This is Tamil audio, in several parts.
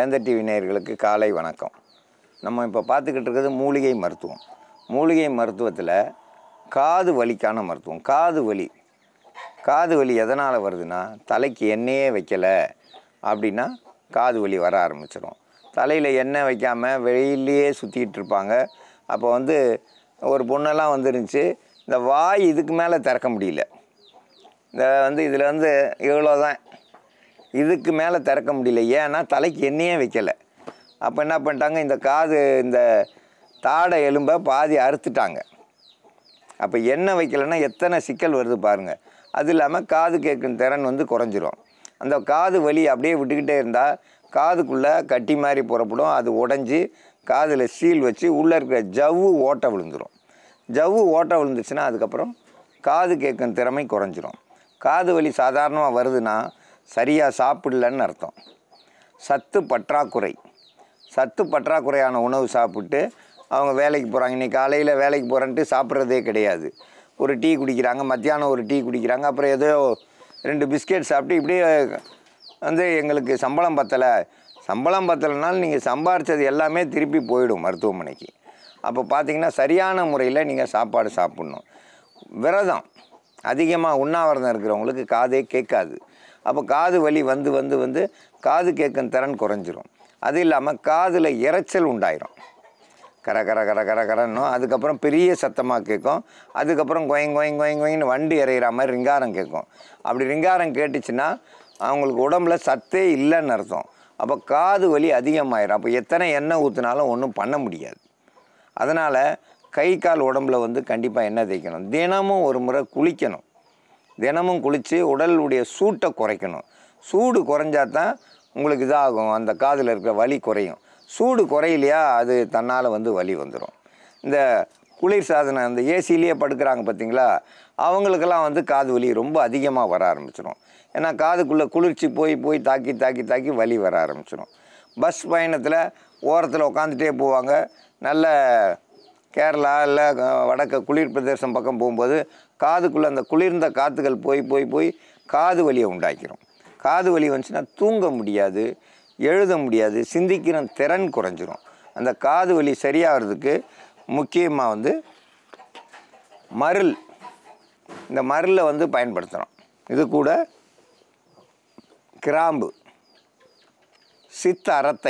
வேந்தர் டிவி நேயர்களுக்கு காலை வணக்கம். நம்ம இப்போ பார்த்துக்கிட்டு இருக்கிறது மூலிகை மருத்துவம். மூலிகை மருத்துவத்தில் காது வலிக்கான மருத்துவம். காது வலி எதனால் வருதுன்னா, தலைக்கு எண்ணெயே வைக்கலை அப்படின்னா காது வலி வர ஆரம்பிச்சிடும். தலையில் எண்ணெய் வைக்காமல் வெயிலையே சுற்றிக்கிட்டு இருப்பாங்க. அப்போ ஒரு பொண்ணெல்லாம் வந்துருந்துச்சு, இந்த வாய் இதுக்கு மேலே திறக்க முடியல. இதில் இவ்வளோ தான், இதுக்கு மேலே திறக்க முடியல. ஏன்னா தலைக்கு எண்ணெயே வைக்கலை. அப்போ என்ன பண்ணிட்டாங்க, இந்த தாடை எலும்பை பாதி அறுத்துட்டாங்க. அப்போ எண்ணெய் வைக்கலைன்னா எத்தனை சிக்கல் வருது பாருங்கள். அது இல்லாமல் காது கேட்கும் திறன் குறைஞ்சிரும். அந்த காது வலி அப்படியே விட்டுக்கிட்டே இருந்தால் காதுக்குள்ளே கட்டி மாதிரி புறப்படும். அது உடஞ்சி காதில் சீல் வச்சு உள்ளே இருக்கிற ஜவ்வு ஓட்டை விழுந்துடும். ஜவ்வு ஓட்டை விழுந்துச்சுன்னா அதுக்கப்புறம் காது கேட்கும் திறமை குறைஞ்சிரும். காது வலி சாதாரணமாக வருதுன்னா சரியாக சாப்பிடலன்னு அர்த்தம். சத்து பற்றாக்குறையான உணவு சாப்பிட்டு அவங்க வேலைக்கு போகிறாங்க. இன்றைக்கி காலையில் வேலைக்கு போகிறேன்ட்டு சாப்பிட்றதே கிடையாது. ஒரு டீ குடிக்கிறாங்க, மத்தியானம் ஒரு டீ குடிக்கிறாங்க, அப்புறம் ஏதோ 2 பிஸ்கெட் சாப்பிட்டு இப்படியே எங்களுக்கு சம்பளம் பத்தலைனாலும் நீங்கள் சம்பாரித்தது எல்லாமே திருப்பி போயிடும் மருத்துவமனைக்கு. அப்போ பார்த்தீங்கன்னா சரியான முறையில் நீங்கள் சாப்பாடு சாப்பிட்ணும். விரதம் அதிகமாக உண்ணாவிரதம் இருக்கிறவங்களுக்கு காதே கேட்காது. அப்போ காது வலி வந்து காது கேட்கும் திறன் குறைஞ்சிரும். அது இல்லாமல் காதில் இரைச்சல் உண்டாயிரும். கர கர கர கர கரன்னும், அதுக்கப்புறம் பெரிய சத்தமாக கேட்கும். அதுக்கப்புறம் கொயங்கொயின்னு வண்டி இறைகிற மாதிரி ரிங்காரம் கேட்கும். அப்படி ரிங்காரம் கேட்டுச்சுன்னா அவங்களுக்கு உடம்புல சத்தே இல்லைன்னு அர்த்தம். அப்போ காது வலி அதிகமாயிரும். அப்போ எத்தனை எண்ணெய் ஊற்றினாலும் ஒன்றும் பண்ண முடியாது. அதனால் கை கால் உடம்புல கண்டிப்பாக எண்ணெய் தேய்க்கணும். தினமும் ஒரு முறை குளிக்கணும். தினமும் குளித்து உடலுடைய சூட்டை குறைக்கணும். சூடு குறைஞ்சா தான் உங்களுக்கு இதாகும், அந்த காதில் இருக்கிற வலி குறையும். சூடு குறையிலையா அது தன்னால் வலி வந்துடும். இந்த குளிர் சாதனம், இந்த ஏசிலேயே படுக்கிறாங்க பார்த்தீங்களா, அவங்களுக்கெல்லாம் காது வலி ரொம்ப அதிகமாக வர ஆரம்பிச்சிடும். ஏன்னா காதுக்குள்ளே குளிர்ச்சி போய் தாக்கி வலி வர ஆரம்பிச்சிடும். பஸ் பயணத்தில் ஓரத்தில் உட்காந்துட்டே போவாங்க. நல்ல கேரளா இல்லை வடக்க குளிர் பிரதேசம் பக்கம் போகும்போது காதுக்குள்ளே அந்த குளிர்ந்த காற்றுகள் போய் காது வலியை உண்டாக்கிடும். காது வலி வந்துச்சுன்னா தூங்க முடியாது, எழுத முடியாது, சிந்திக்கிற திறன் குறைஞ்சிரும். அந்த காது வலி சரியாகிறதுக்கு முக்கியமாக மருள், இந்த மருளை பயன்படுத்துகிறோம். இது கூட கிராம்பு, சித்த அரத்தை,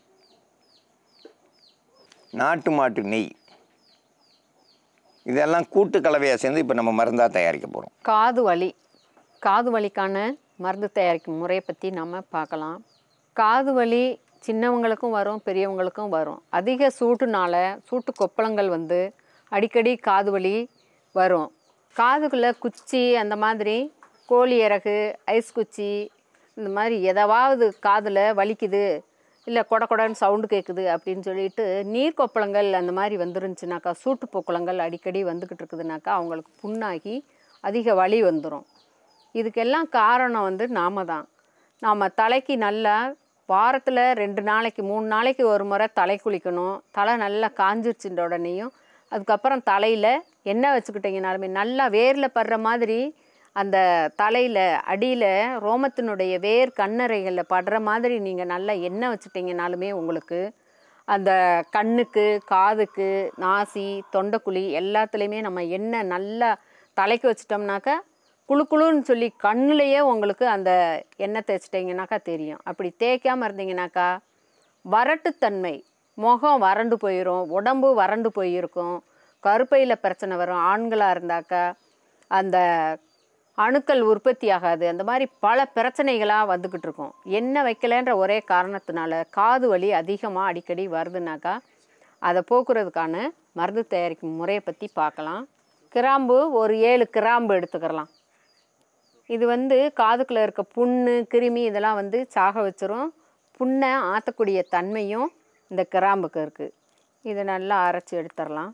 நாட்டு மாட்டு நெய், இதெல்லாம் கூட்டு கலவையாக சேர்ந்து இப்போ நம்ம மருந்தாக தயாரிக்க போகிறோம். காது வலிக்கான மருந்து தயாரிக்கும் முறையை பற்றி நம்ம பார்க்கலாம். காது வலி சின்னவங்களுக்கும் வரும், பெரியவங்களுக்கும் வரும். அதிக சூட்டு கொப்பளங்கள் அடிக்கடி காது வலி வரும். காதுக்குள்ளே குச்சி, அந்த மாதிரி கோழி இறகு, ஐஸ் குச்சி, இந்த மாதிரி எதாவது காதில் வலிக்குது, இல்லை கொடன்னு சவுண்டு கேட்குது அப்படின்னு சொல்லிட்டு நீர் கொப்பளங்கள் அந்த மாதிரி வந்துருந்துச்சுனாக்கா, சூட்டு பொக்குளங்கள் அடிக்கடி வந்துக்கிட்டு இருக்குதுனாக்கா அவங்களுக்கு புண்ணாகி அதிக வலி வந்துடும். இதுக்கெல்லாம் காரணம் நாம் தலைக்கு நல்லா வாரத்தில் 2 நாளைக்கு 3 நாளைக்கு ஒரு முறை தலை குளிக்கணும். தலை நல்லா காஞ்சிருச்சுன்ற உடனேயும் அதுக்கப்புறம் தலையில் எண்ணெய் வச்சுக்கிட்டிங்கனாலுமே நல்லா வேரில் படுற மாதிரி அந்த தலையில் அடியில் ரோமத்தினுடைய வேர் கண்ணறைகளில் படுற மாதிரி நீங்கள் நல்லா எண்ணெய் வச்சுட்டிங்கனாலுமே உங்களுக்கு அந்த கண்ணுக்கு, காதுக்கு, நாசி, தொண்டைக்குழி எல்லாத்துலேயுமே நம்ம எண்ணெய் நல்லா தலைக்கு வச்சிட்டோம்னாக்கா குழுன்னு சொல்லி கண்ணுலையே உங்களுக்கு அந்த எண்ணெய் தேய்ச்சிட்டிங்கனாக்கா தெரியும். அப்படி தேய்க்காமல் இருந்தீங்கனாக்கா வறட்டுத்தன்மை, முகம் வறண்டு போயிடும், உடம்பு வறண்டு போயிருக்கும், கருப்பையில் பிரச்சனை வரும். ஆண்களாக இருந்தாக்கா அந்த அணுக்கள் உற்பத்தி ஆகாது. அந்த மாதிரி பல பிரச்சனைகளாக வந்துக்கிட்டு இருக்கும். எண்ணெய் வைக்கலைன்ற ஒரே காரணத்தினால காது வலி அதிகமாக அடிக்கடி வருதுனாக்கா அதை போக்குறதுக்கான மருந்து தயாரிக்கும் முறையை பற்றி பார்க்கலாம். கிராம்பு ஒரு 7 கிராம்பு எடுத்துக்கிறலாம். இது காதுக்குள்ளே இருக்க புண்ணு, கிருமி இதெல்லாம் சாக வச்சிரும். புண்ணை ஆற்றக்கூடிய தன்மையும் இந்த கிராம்புக்கு இருக்குது. இதை நல்லா அரைச்சி எடுத்துடலாம்.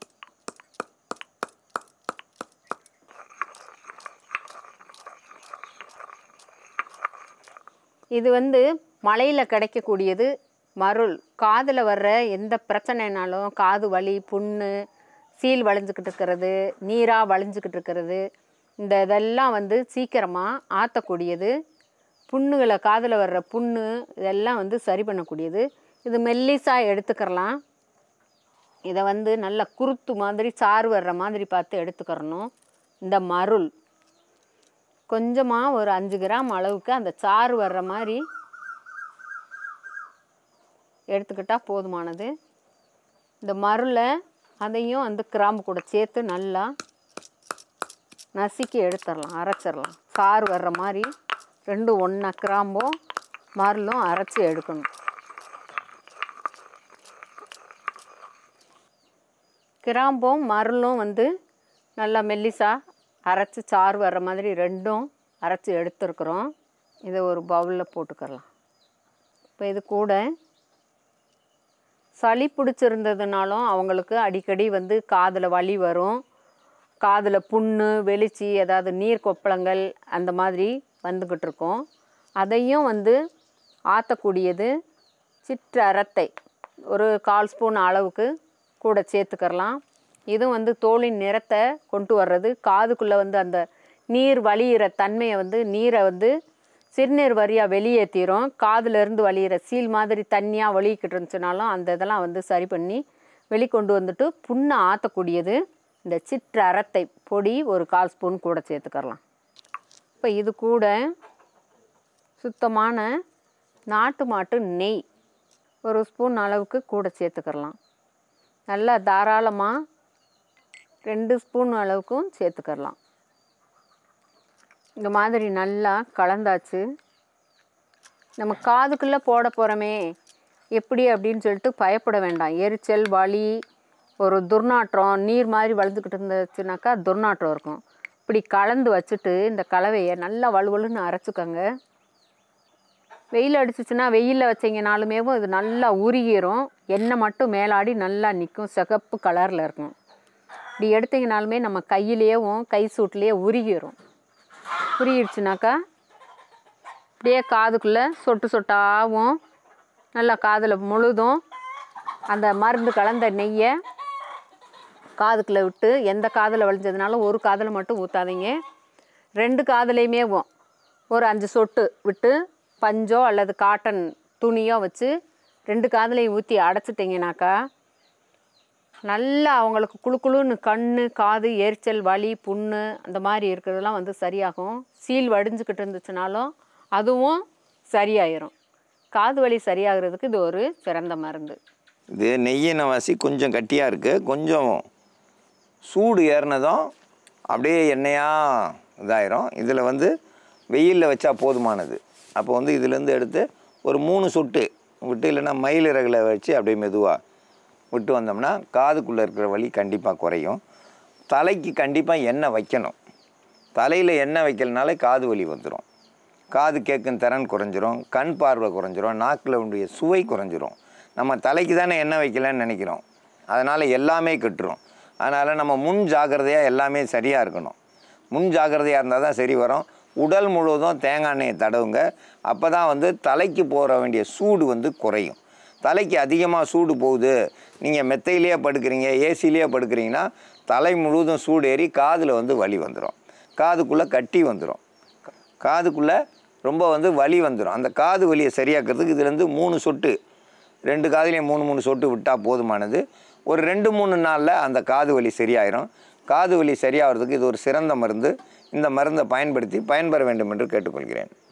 இது மலையில் கிடைக்கக்கூடியது மருள். காதில் வர்ற எந்த பிரச்சனைனாலும், காது வலி, புண்ணு, சீல் வளைஞ்சிக்கிட்டு இருக்கிறது, நீராக வளைஞ்சிக்கிட்டு இருக்கிறது, இதெல்லாம் சீக்கிரமாக ஆற்றக்கூடியது புண்ணுகளை காதில் வர்ற புண்ணு இதெல்லாம் வந்து சரி பண்ணக்கூடியது. இது மெல்லிசாக எடுத்துக்கிறலாம். இதை வந்து நல்லா குருத்து மாதிரி சாறு வர்ற மாதிரி பார்த்து எடுத்துக்கிறணும். இந்த மருள் கொஞ்சமாக ஒரு 5 கிராம் அளவுக்கு அந்த சாறு வர்ற மாதிரி எடுத்துக்கிட்டால் போதுமானது. இந்த மருளை அதையும் அந்த கிராம்பு கூட சேர்த்து நல்லா நசுக்கி எடுத்துடலாம், அரைச்சிடலாம். சாறு வர்ற மாதிரி 2 ஒன்றா கிராம்பும் மருளும் அரைச்சி எடுக்கணும். கிராம்பும் மருளும் வந்து நல்லா மெல்லிசாக அரைச்சி சாறு வர்ற மாதிரி 2ம் அரைச்சி எடுத்துருக்குறோம். இதை ஒரு பவுலில் போட்டுக்கலாம். இப்போ இது கூட சளி பிடிச்சிருந்ததுனாலும் அவங்களுக்கு அடிக்கடி வந்து காதில் வலி வரும், காதில் புண்ணு வெளிச்சி ஏதாவது நீர் கொப்பளங்கள் அந்த மாதிரி வந்துக்கிட்டு இருக்கோம். அதையும் வந்து ஆற்றக்கூடியது சிற்றரத்தை ஒரு 1/4 ஸ்பூன் அளவுக்கு கூட சேர்த்துக்கிறலாம். இதுவும் வந்து தோலின் நிறத்தை கொண்டு வர்றது, காதுக்குள்ளே வந்து அந்த நீர் வலியிற தன்மையை வந்து நீரை வந்து சிறுநீர் வழியாக வெளியேற்றிடும். காதுலேருந்து வலியிற சீல் மாதிரி தண்ணியாக வலிக்கிட்டு இருந்துச்சுனாலும் அந்த இதெல்லாம் வந்து சரி பண்ணி வெளிக்கொண்டு வந்துட்டு புண்ணை ஆற்றக்கூடியது இந்த சிற்றரத்தை பொடி ஒரு 1/4 ஸ்பூன் கூட சேர்த்துக்கிறலாம். இப்போ இது கூட சுத்தமான நாட்டு மாட்டு நெய் ஒரு ஸ்பூன் அளவுக்கு கூட சேர்த்துக்கிறலாம். நல்லா தாராளமாக 2 ஸ்பூன் அளவுக்கும் சேர்த்துக்கிறலாம். இந்த மாதிரி நல்லா கலந்தாச்சு. நம்ம காதுக்குள்ளே போட போகிறோமே எப்படி அப்படின்னு சொல்லிட்டு பயப்பட வேண்டாம். எரிச்சல் வலி ஒரு துர்நாற்றம் நீர் மாதிரி வளர்ந்துக்கிட்டு இருந்துச்சுனாக்கா துர்நாற்றம் இருக்கும். இப்படி கலந்து வச்சுட்டு இந்த கலவையை நல்லா வலுவலுன்னு அரைச்சிக்கோங்க. வெயில் அடிச்சிச்சுன்னா வெயிலில் வச்சிங்கனாலுமே இது நல்லா உருகிரும். எண்ணெய் மட்டும் மேலாடி நல்லா நிற்கும், சிகப்பு கலரில் இருக்கும். இப்படி எடுத்திங்கனாலுமே நம்ம கையிலேயும் கை சூட்லேயே உருகிரும். உருகிடுச்சுனாக்கா அப்படியே காதுக்குள்ளே சொட்டு சொட்டாகவும் நல்லா காதில் முழுதும் அந்த மருந்து கலந்த நெய்யை காதுக்குள்ளே விட்டு, எந்த காதில் வலிஞ்சதுனாலும் ஒரு காதில் மட்டும் ஊற்றாதீங்க, 2 காதுலையுமே ஒரு 5 சொட்டு விட்டு பஞ்சோ அல்லது காட்டன் துணியோ வச்சு 2 காதுலையும் ஊற்றி அடைச்சிட்டிங்கனாக்கா நல்லா அவங்களுக்கு குளுன்னு கண் காது எரிச்சல் வலி புண்ணு அந்த மாதிரி இருக்கிறதெல்லாம் வந்து சரியாகும். சீல் வடிஞ்சுக்கிட்டு இருந்துச்சுனாலும் அதுவும் சரியாயிரும். காது வலி சரியாகிறதுக்கு இது ஒரு சிறந்த மருந்து. இது நெய்யின வாசி கொஞ்சம் கட்டியாக இருக்குது, கொஞ்சம் சூடு ஏறினதும் அப்படியே எண்ணெயாக இதாயிரும். இதில் வந்து வெயிலில் வச்சா போதுமானது. அப்போ வந்து இதுலேருந்து எடுத்து ஒரு 3 சொட்டு விட்டு, இல்லைன்னா மயிலிறகுல வச்சு அப்படியே மெதுவாக விட்டு வந்தோம்னா காதுக்குள்ளே இருக்கிற வலி கண்டிப்பாக குறையும். தலைக்கு கண்டிப்பாக எண்ணெய் வைக்கணும். தலையில் எண்ணெய் வைக்கலனாலே காது வலி வந்துடும். காது கேட்கும் திறன் குறைஞ்சிரும், கண் பார்வை குறைஞ்சிரும், நாக்கில் உடைய சுவை குறைஞ்சிரும். நம்ம தலைக்கு தானே எண்ணெய் வைக்கலன்னு நினைக்கிறோம், அதனால் எல்லாமே கெட்டுரும். அதனால் நம்ம முன் ஜாக்கிரதையாக எல்லாமே சரியாக இருக்கணும். முன் ஜாக்கிரதையாக இருந்தால் தான் சரி வரும். உடல் முழுவதும் தேங்காய் எண்ணெயை தடவுங்க. அப்போ தான் வந்து தலைக்கு போக வேண்டிய சூடு வந்து குறையும். தலைக்கு அதிகமாக சூடு போகுது, நீங்கள் மெத்தையிலேயே படுக்கிறீங்க, ஏசிலேயே படுக்கிறீங்கன்னா தலை முழுவதும் சூடு ஏறி காதில் வந்து வலி வந்துடும், காதுக்குள்ளே கட்டி வந்துடும், காதுக்குள்ளே ரொம்ப வந்து வலி வந்துடும். அந்த காது வலியை சரியாக்கிறதுக்கு இதுலேருந்து 3 சொட்டு 2 காதுலேயும் 3 சொட்டு விட்டால் போதுமானது. ஒரு 2-3 நாளில் அந்த காது வலி சரியாயிரும். காது வலி சரியாகிறதுக்கு இது ஒரு சிறந்த மருந்து. இந்த மருந்தை பயன்படுத்தி பயன்பெற வேண்டும் என்று கேட்டுக்கொள்கிறேன்.